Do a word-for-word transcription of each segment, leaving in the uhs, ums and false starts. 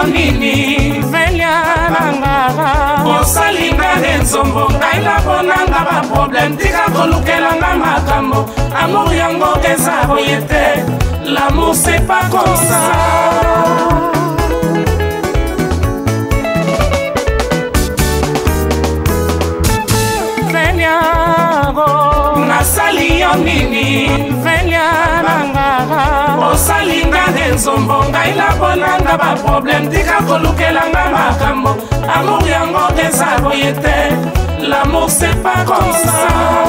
nini velia nanga osalinga nzombo ngai labonanga ba problème tika kolukelanga makambo amour yango eza boye te l'amour c'est pas comme ça velia nasali yo nini velia nanga osalinga nzombo ngai labonanga ba problème tika kolukelanga makambo amour yango eza boye te l'amour c'est pas comme ça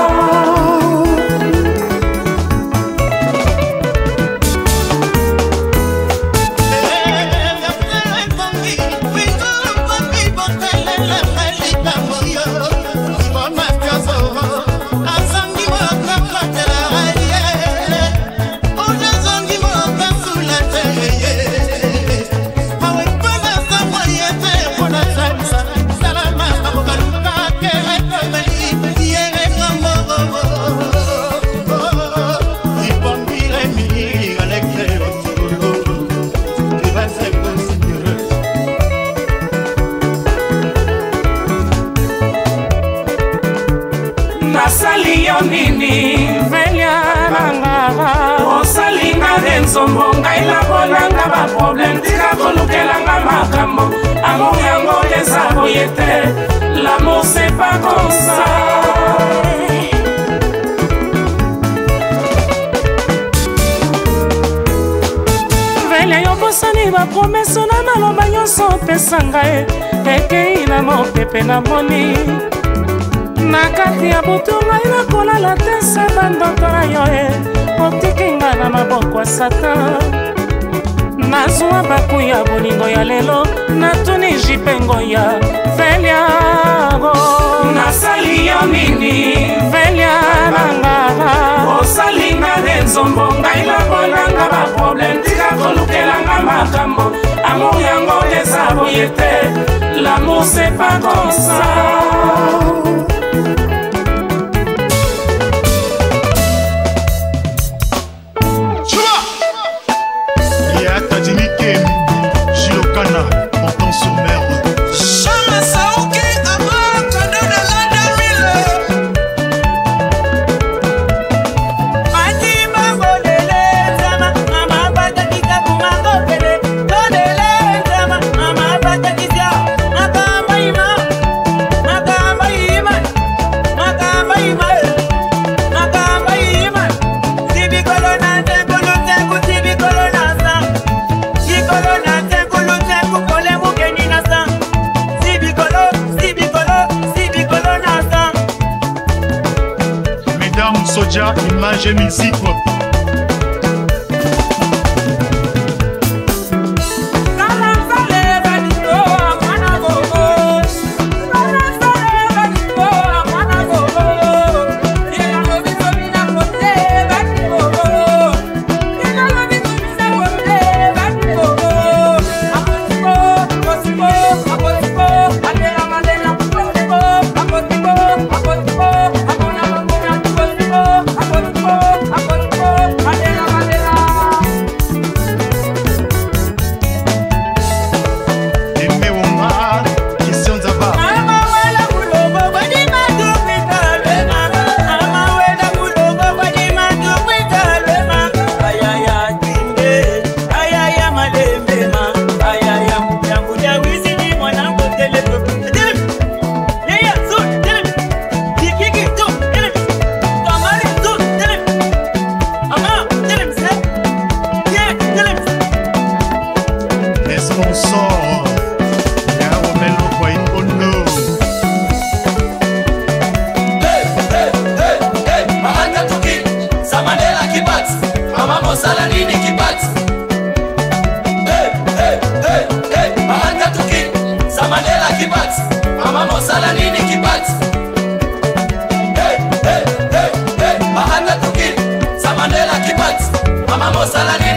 nasali yo nini velia nanga osalinga nzombo ngai labonanga ba problème tika kolukelanga makambo amour yango eza boye te l'amour c'est pas comme ça velia yo bosani ba promesse na maloba nyonso opesa ngai ekei na mopepe na moni na kati ya butu ngai nakolala te se bandoto na yo e otiki nga na maboko ya satan nazwa baku ya bolingo ya lelo natuni jipengo ya veliago nasali yo nini velia nanga osalinga nzombo ngai labonanga ba problème tika kolukelanga makambo amour yango eza boye te l'amour c'est pas comme ça Soja, image et musique. Mama mosala nini kibati hey hey hey hey bahanda tuki samandela kibati mama mosala nini